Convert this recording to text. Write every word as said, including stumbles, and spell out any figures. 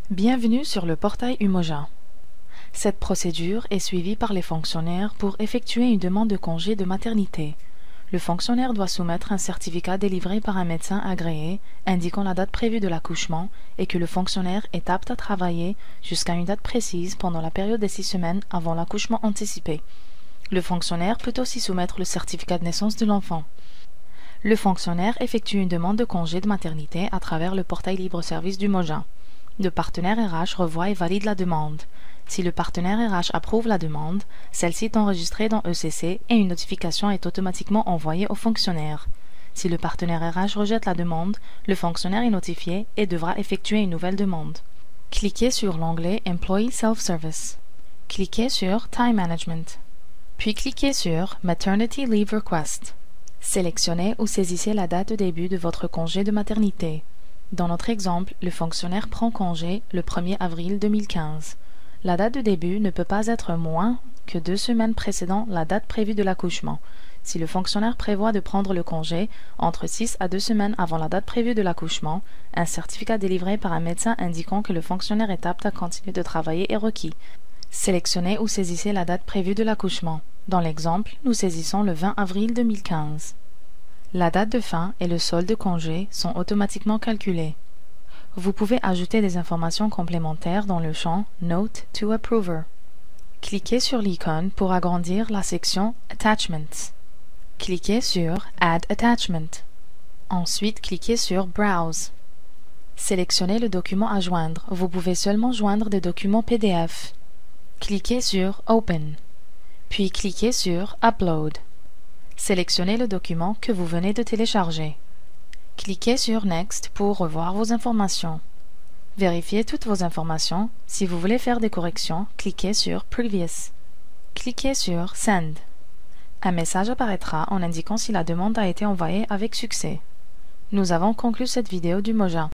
Bienvenue sur le portail Umoja. Cette procédure est suivie par les fonctionnaires pour effectuer une demande de congé de maternité. Le fonctionnaire doit soumettre un certificat délivré par un médecin agréé indiquant la date prévue de l'accouchement et que le fonctionnaire est apte à travailler jusqu'à une date précise pendant la période des six semaines avant l'accouchement anticipé. Le fonctionnaire peut aussi soumettre le certificat de naissance de l'enfant. Le fonctionnaire effectue une demande de congé de maternité à travers le portail libre-service d'Umoja. Le partenaire R H revoit et valide la demande. Si le partenaire R H approuve la demande, celle-ci est enregistrée dans E C C et une notification est automatiquement envoyée au fonctionnaire. Si le partenaire R H rejette la demande, le fonctionnaire est notifié et devra effectuer une nouvelle demande. Cliquez sur l'onglet Employee Self-Service. Cliquez sur Time Management. Puis cliquez sur Maternity Leave Request. Sélectionnez ou saisissez la date de début de votre congé de maternité. Dans notre exemple, le fonctionnaire prend congé le premier avril deux mille quinze. La date de début ne peut pas être moins que deux semaines précédant la date prévue de l'accouchement. Si le fonctionnaire prévoit de prendre le congé entre six à deux semaines avant la date prévue de l'accouchement, un certificat délivré par un médecin indiquant que le fonctionnaire est apte à continuer de travailler est requis. Sélectionnez ou saisissez la date prévue de l'accouchement. Dans l'exemple, nous saisissons le vingt avril deux mille quinze. La date de fin et le solde de congé sont automatiquement calculés. Vous pouvez ajouter des informations complémentaires dans le champ Note to Approver. Cliquez sur l'icône pour agrandir la section Attachments. Cliquez sur Add Attachment. Ensuite, cliquez sur Browse. Sélectionnez le document à joindre. Vous pouvez seulement joindre des documents P D F. Cliquez sur Open. Puis cliquez sur Upload. Sélectionnez le document que vous venez de télécharger. Cliquez sur Next pour revoir vos informations. Vérifiez toutes vos informations. Si vous voulez faire des corrections, cliquez sur Previous. Cliquez sur Send. Un message apparaîtra en indiquant si la demande a été envoyée avec succès. Nous avons conclu cette vidéo d'Umoja.